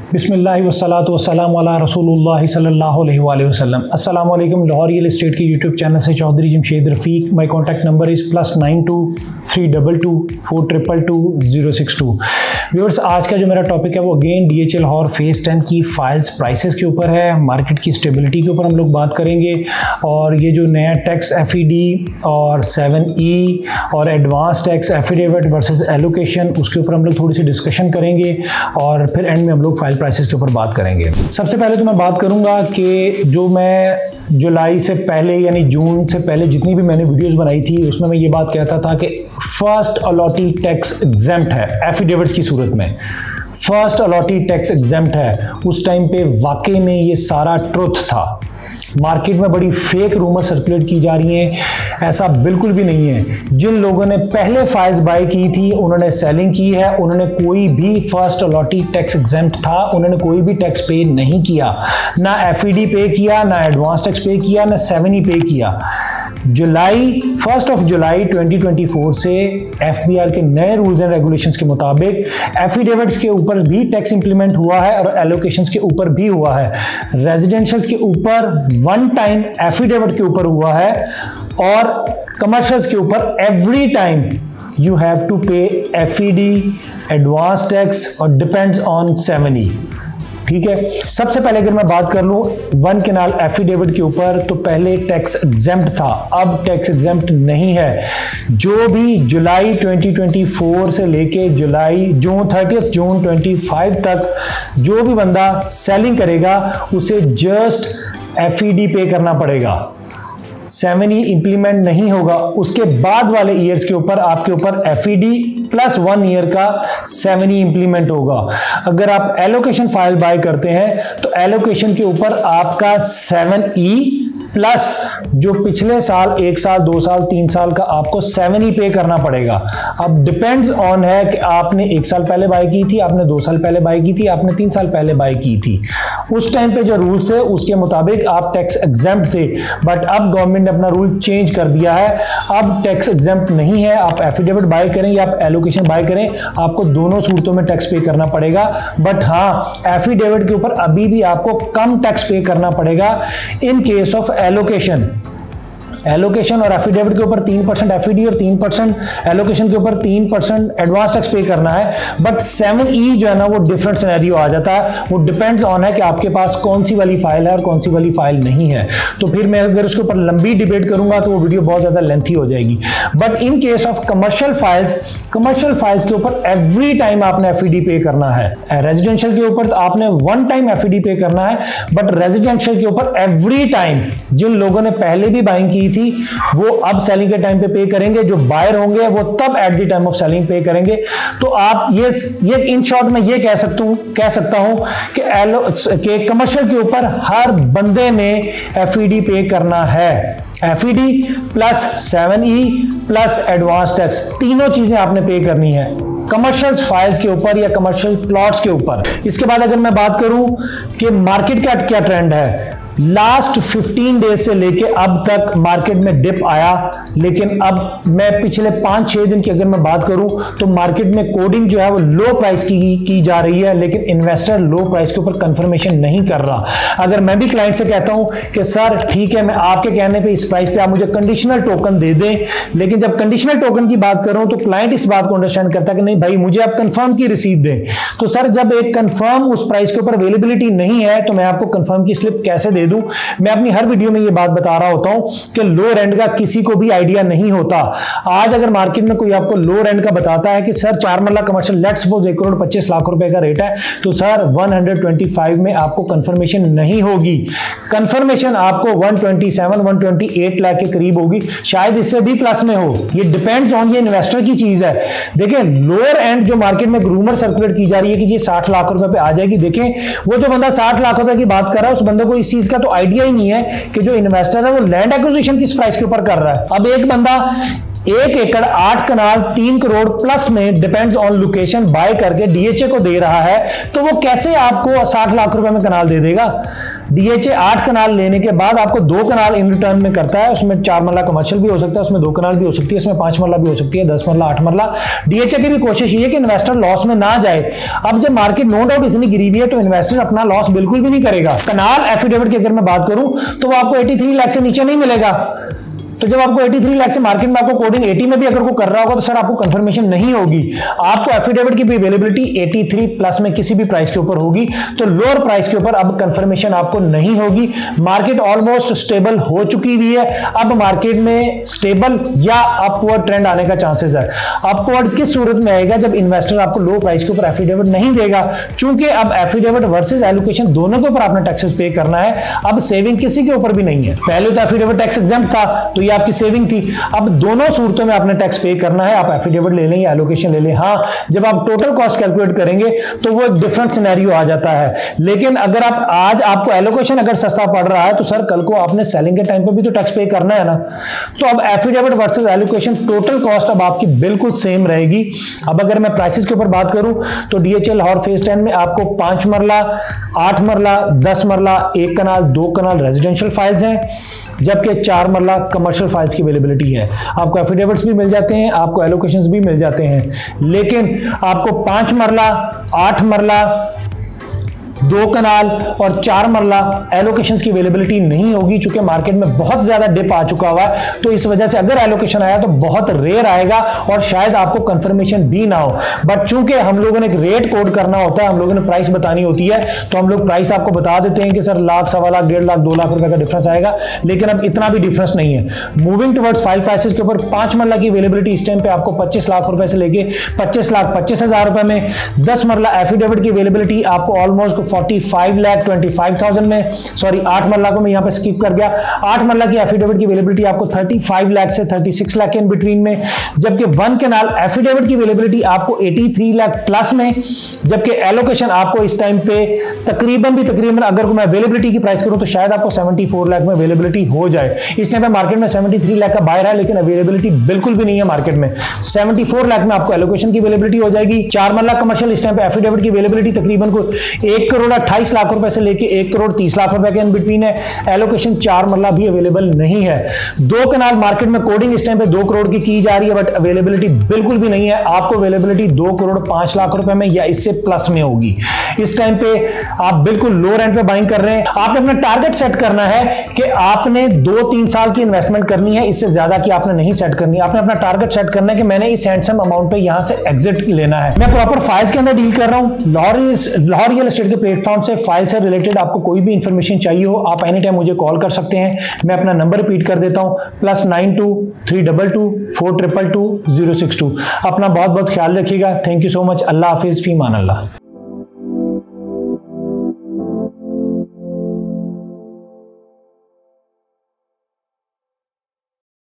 बिस्मिल्लाहि वस्सलातु वस्सलामु अला रसूलुल्लाहि सल्लल्लाहु अलैहि वसल्लम। अस्सलामु अलैकुम। लाहौर रियल एस्टेट के यूट्यूब चैनल से Chaudhry Jamshed Rafiq. My contact number is +9232222062। Viewers, आज का जो मेरा टॉपिक है वो अगेन DHA लाहौर फेज़ 10 की फाइल्स प्राइसेस के ऊपर है। मार्केट की स्टेबिलिटी के ऊपर हम लोग बात करेंगे और ये जो नया टैक्स FED और 7E और advance tax affidavit versus allocation, उसके ऊपर हम लोग थोड़ी सी डिस्कशन करेंगे और फिर एंड में हम लोग फाइल प्राइसेस के ऊपर बात करेंगे। सबसे पहले तो मैं बात करूंगा कि जो मैं जुलाई से पहले यानी जून से पहले जितनी भी मैंने वीडियोस बनाई थी उसमें मैं ये बात कहता था कि फर्स्ट अलॉटी टैक्स एग्जेम्प्ट है एफिडेविट्स की सूरत में। फर्स्ट अलॉटी टैक्स एग्जेम्प्ट है। उस टाइम पे वाकई में ये सारा ट्रुथ था। मार्केट में बड़ी फेक रूमर सर्कुलेट की जा रही हैं, ऐसा बिल्कुल भी नहीं है। जिन लोगों ने पहले फाइल्स बाय की थी उन्होंने सेलिंग की है, उन्होंने कोई भी फर्स्ट अलॉटी टैक्स एग्जेम्प्ट था, उन्होंने कोई भी टैक्स पे नहीं किया, ना FED पे किया, ना एडवांस टैक्स पे किया, ना 7E पे किया। 1 जुलाई 2024 से FBR के नए रूल्स एंड रेगुलेशंस के मुताबिक एफिडेविट्स के ऊपर भी टैक्स इंप्लीमेंट हुआ है और एलोकेशंस के ऊपर भी हुआ है। रेजिडेंशियल्स के ऊपर वन टाइम एफिडेविट के ऊपर हुआ है और कमर्शियल्स के ऊपर every time you have to pay FED, advance tax और डिपेंड्स ऑन 7E। ठीक है। सबसे पहले अगर मैं बात कर लूं वन केनाल एफिडेविट के ऊपर, तो पहले टैक्स एग्जेम्प्ट था, अब टैक्स एग्जेम्प्ट नहीं है। जो भी जुलाई 2024 से लेके जून 25 तक जो भी बंदा सेलिंग करेगा उसे जस्ट FED पे करना पड़ेगा। 7E इंप्लीमेंट नहीं होगा। उसके बाद वाले ईयर्स के ऊपर आपके ऊपर FED प्लस 1 ईयर का 7E इंप्लीमेंट होगा। अगर आप एलोकेशन फाइल बाय करते हैं तो एलोकेशन के ऊपर आपका 7E प्लस जो पिछले साल 1 साल 2 साल 3 साल का आपको 7E पे करना पड़ेगा। अब डिपेंड्स ऑन है कि आपने 1 साल पहले बाय की थी, आपने 2 साल पहले बाय की थी, आपने 3 साल पहले बाय की थी। उस टाइम पे जो रूल्स थे उसके मुताबिक आप टैक्स एग्जेम्प्ट थे, बट अब गवर्नमेंट ने अपना रूल चेंज कर दिया है। अब टैक्स एग्जेम्प्ट नहीं है। आप एफिडेविट बाय करें या आप एलोकेशन बाय करें, आपको दोनों सूरतों में टैक्स पे करना पड़ेगा। बट हाँ, एफिडेविट के ऊपर अभी भी आपको कम टैक्स पे करना पड़ेगा इन केस ऑफ एलोकेशन और एफिडेविट के ऊपर 3% FED और 3% एलोकेशन के ऊपर 3% एडवांस टैक्स पे करना है। बट 7E जो है ना वो डिफरेंट सिनेरियो आ जाता है। वो डिपेंड्स ऑन है कि आपके पास कौन सी वाली फाइल है और कौन सी वाली फाइल नहीं है। तो फिर मैं अगर उसके ऊपर लंबी डिबेट करूंगा तो वो वीडियो बहुत ज्यादा लेंथी हो जाएगी। But in case of commercial files के ऊपर एवरी टाइम आपने FED पे करना है। रेजिडेंशियल के ऊपर आपने वन टाइम FED पे करना है, बट रेजिडेंशियल के ऊपर एवरी टाइम जिन लोगों ने पहले भी बाइंग की थी वो अब सेलिंग के टाइम पे पे करेंगे। जो बायर होंगे वो तब at the time of selling pay करेंगे। तो आप ये इन शॉर्ट में ये कह सकता हूं कि कमर्शियल के ऊपर हर बंदे ने FED पे करना है। FED plus 7E plus advance tax, तीनों चीजें आपने पे करनी है कमर्शियल फाइल्स के ऊपर या कमर्शियल प्लॉट्स के ऊपर। इसके बाद अगर मैं बात करूं कि मार्केट का क्या ट्रेंड है, लास्ट 15 डेज से लेके अब तक मार्केट में डिप आया, लेकिन अब मैं पिछले 5-6 दिन की अगर मैं बात करूं तो मार्केट में कोडिंग जो है वो लो प्राइस की जा रही है, लेकिन इन्वेस्टर लो प्राइस के ऊपर कंफर्मेशन नहीं कर रहा। अगर मैं भी क्लाइंट से कहता हूं कि सर ठीक है, मैं आपके कहने पे इस प्राइस पे आप मुझे कंडीशनल टोकन दे दें, लेकिन जब कंडीशनल टोकन की बात करूं तो क्लाइंट इस बात को अंडरस्टैंड करता है कि नहीं भाई मुझे आप कंफर्म की रसीद दें। तो सर जब एक कंफर्म उस प्राइस के ऊपर अवेलेबिलिटी नहीं है तो मैं आपको कंफर्म की स्लिप कैसे दे दूं? मैं अपनी हर वीडियो में ये बात बता रहा होता हूं कि लो रेंट का किसी को भी आइडिया नहीं होता। आज अगर मार्केट में कोई आपको लो रेंट का बताता है कि सर 4 मरला कमर्शियल लेट्स सपोज 1,25,00,000 रुपए का रेट है, तो सर 125 में आपको कंफर्मेशन नहीं होगी। कंफर्मेशन आपको 127-128 लाख के करीब होगी, शायद इससे भी प्लस में हो। ये डिपेंड्स ऑन ये इन्वेस्टर की चीज है। देखें लोअर एंड जो मार्केट में रूमर सर्कुलेट की जा रही है कि ये 60 लाख रुपए पे आ जाएगी, देखें वो जो बंदा 60 लाख रुपए की बात कर रहा है उस बंदे को इस चीज का तो आइडिया ही नहीं है कि जो इन्वेस्टर है वो लैंड एक्विजिशन किस प्राइस के ऊपर कर रहा है। अब एक बंदा 1 एकड़ 8 कनाल 3 करोड़ प्लस में डिपेंड्स ऑन लोकेशन बाय करके डीएचए को दे रहा है, तो वो कैसे आपको 60 लाख रुपए में कनाल दे देगा? डीएचए 8 कनाल लेने के बाद आपको 2 कनाल इन रिटर्न में करता है। उसमें 4 मरला कमर्शियल भी हो सकता है, उसमें 2 कनाल भी हो सकती है, उसमें 5 मरला भी हो सकती है, 10 मरला, 8 मरला। डीएचए की भी कोशिश ये है कि इन्वेस्टर लॉस में ना जाए। अब जब मार्केट नो डाउट इतनी गिरी हुई है तो इन्वेस्टर अपना लॉस बिल्कुल भी नहीं करेगा। कनाल एफिडेविट की अगर मैं बात करूं तो वो आपको 83 लाख से नीचे नहीं मिलेगा। तो जब आपको 83 लाख से मार्केट में आपको कोडिंग 80 में भी अगर को कर रहा होगा तो सर आपको कंफर्मेशन नहीं होगी। आपको एफिडेविट की भी अवेलेबिलिटी 83 प्लस में किसी भी प्राइस के ऊपर होगी, तो लोअर प्राइस के ऊपर अब कंफर्मेशन आपको नहीं होगी। मार्केट ऑलमोस्ट स्टेबल हो चुकी हुई है। अब मार्केट में स्टेबल या अपवर्ड ट्रेंड आने का चांसेस है। अपवर्ड किस सूरत में आएगा? जब इन्वेस्टर आपको लो प्राइस के ऊपर एफिडेविट नहीं देगा, चूंकि अब एफिडेविट वर्सेस एलोकेशन दोनों के ऊपर आपने टैक्सेस पे करना है। अब सेविंग किसी के ऊपर भी नहीं है। पहले तो एफिडेविट टैक्स एग्जम्प्ट था तो ये आपकी सेविंग थी। अब दोनों सूरतों में आपने टैक्स पे करना है। आप एफिडेविट ले लें या एलोकेशन ले लें। हाँ, जब आप टोटल कॉस्ट कैलकुलेट करेंगे तो वो एक डिफरेंट सिनेरियो आ जाता है। लेकिन अगर आप आज आपको एलोकेशन अगर सस्ता पड़ रहा है तो सर कल को आपने सेलिंग के टाइम पे भी तो टैक्स पे करना है ना। तो अब affidavit versus allocation total cost अब आपकी बिल्कुल सेम रहेगी। अब अगर मैं प्राइसेस के ऊपर बात करूं तो डीएचएल लाहौर फेज 10 में आपको 5 मरला, 8 मरला, 10 मरला, 1 कनाल, 2 कनाल रेजिडेंशियल फाइल्स हैं, जबकि 4 मरला कमर्शियल फाइल्स की अवेलेबिलिटी है। आपको एफिडेविट्स भी मिल जाते हैं, आपको एलोकेशंस भी मिल जाते हैं, लेकिन आपको 5 मरला, 8 मरला, 2 कनाल और 4 मरला एलोकेशंस की अवेलेबिलिटी नहीं होगी, चूंकि मार्केट में बहुत ज्यादा डिप आ चुका हुआ है। तो इस वजह से अगर एलोकेशन आया तो बहुत रेयर आएगा और शायद आपको कंफर्मेशन भी ना हो। बट चूंकि हम लोगों ने एक रेट कोड करना होता है, हम लोगों ने प्राइस बतानी होती है, तो हम लोग प्राइस आपको बता देते हैं कि सर लाख, सवा लाख, 1.5 लाख, 2 लाख रुपए का डिफरेंस आएगा। लेकिन अब इतना भी डिफरेंस नहीं है। मूविंग टुवर्ड्स फाइल प्राइसेस के ऊपर 5 मरला की अवेलेबिलिटी इस टाइम पे आपको 25 लाख रुपए से लेके 25 लाख 25,000 रुपए में। 10 मरला एफिडेविट की अवेलेबिलिटी आपको ऑलमोस्ट 45,25,000 में, सॉरी 8 मरला को मैं यहां पे स्किप कर गया। 8 मरला की एफिडेविट की अवेलेबिलिटी आपको 35 लाख से 36 लाख के इन बिटवीन में, जबकि 1 कनाल एफिडेविट की अवेलेबिलिटी आपको 83 लाख प्लस में, जबकि एलोकेशन आपको इस टाइम पे तकरीबन अगर मैं अवेलेबिलिटी की प्राइस करूं तो शायद आपको 74 लाख में अवेलेबिलिटी हो जाए। इस टाइम पे मार्केट में 73 लाख का बायर है, लेकिन अवेलेबिलिटी बिल्कुल भी नहीं है मार्केट में। 74 लाख में आपको एलोकेशन की अवेलेबिलिटी हो जाएगी। 4 मरला कमर्शियल इस टाइम पे एफिडेविट की अवेलेबिलिटी तकरीबन को 1 करोड़ 28 लाख रुपए से लेके 1 करोड़ 30 लाख रुपए के इन बिटवीन है। एलोकेशन 4 मरला भी अवेलेबल नहीं है। 2 कनाल मार्केट में कोडिंग इस टाइम पे 2 करोड़ की जा रही है, बट अवेलेबिलिटी बिल्कुल भी नहीं है। आपको अवेलेबिलिटी 2 करोड़ 5 लाख रुपए में या इससे प्लस में होगी। इस टाइम पे आप बिल्कुल लो रेंट पे बाइंग कर रहे हैं। आपने अपना टारगेट सेट करना है कि आपने 2-3 साल की इन्वेस्टमेंट करनी है, इससे ज्यादा की आपने नहीं सेट करनी। आपने अपना टारगेट सेट करना है कि मैंने इस हैंडसम अमाउंट पे यहां से एग्जिट लेना है। मैं प्रॉपर फाइल्स के अंदर डील कर रहा हूं। लाहौर रियल एस्टेट के प्लेटफॉर्म से फाइल से रिलेटेड आपको कोई भी इंफॉर्मेशन चाहिए हो, आप एनी टाइम मुझे कॉल कर सकते हैं। मैं अपना नंबर रिपीट कर देता हूं, +92 322 422 062। अपना बहुत बहुत ख्याल रखिएगा। Thank you so much. अल्लाह हाफिज, फी मान अल्लाह।